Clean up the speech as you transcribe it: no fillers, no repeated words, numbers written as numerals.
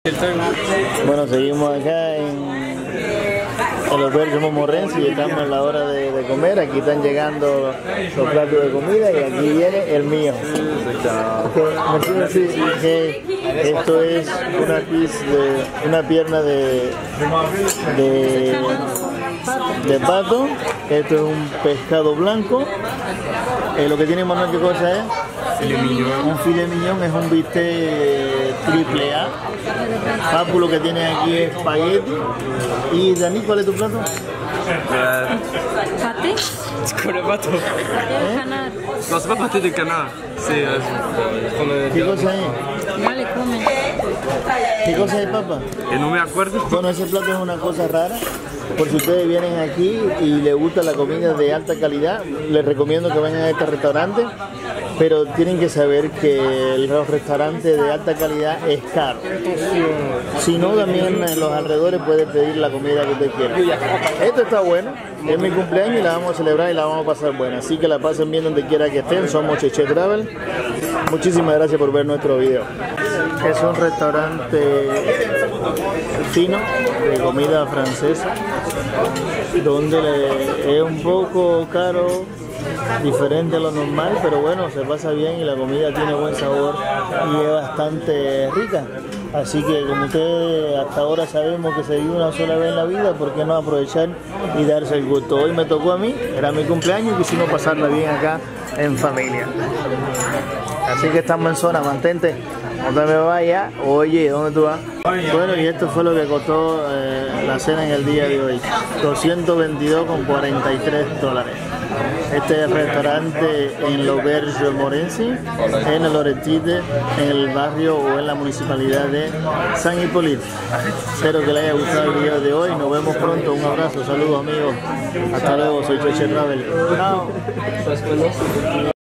Bueno, seguimos acá en el Auberge Montmorency y estamos en la hora de comer. Aquí están llegando los platos de comida y aquí viene el mío. Esto es una pierna de pato. Esto es un pescado blanco. Lo que tiene Manuel, ¿qué cosa es? Un filet mignon, es un bistec triple A. Papu lo que tiene aquí es espagueti. ¿Y Dani, cuál es tu plato? Pâté? Con le pato. Canard. No, c'est pas pâté de canard. C'est. ¿Qué cosa es? No le comen. ¿Qué cosa es, papá? No me acuerdo. Bueno, ese plato es una cosa rara. Por si ustedes vienen aquí y les gusta la comida de alta calidad, les recomiendo que vengan a este restaurante, pero tienen que saber que los restaurantes de alta calidad es caro. Si no, también en los alrededores pueden pedir la comida que usted quiera. Esto está bueno, es mi cumpleaños y la vamos a celebrar y la vamos a pasar buena. Así que la pasen bien donde quiera que estén. Somos Cheche Travel. Muchísimas gracias por ver nuestro video. Es un restaurante fino de comida francesa, donde es un poco caro, diferente a lo normal, pero bueno, se pasa bien y la comida tiene buen sabor y es bastante rica. Así que como ustedes hasta ahora sabemos que se vive una sola vez en la vida, ¿por qué no aprovechar y darse el gusto? Hoy me tocó a mí, era mi cumpleaños y quisimos pasarla bien acá en familia. Así que estamos en zona, mantente, no te me vayas. Oye, ¿dónde tú vas? Bueno, y esto fue lo que costó la cena en el día de hoy, $222,43. Este es el restaurante en l'Auberge Montmorency, en el Loretide, en el barrio o en la municipalidad de San Hipólito. Espero que les haya gustado el video de hoy. Nos vemos pronto. Un abrazo, saludos amigos. Hasta luego, soy Cheche Travel. Chao.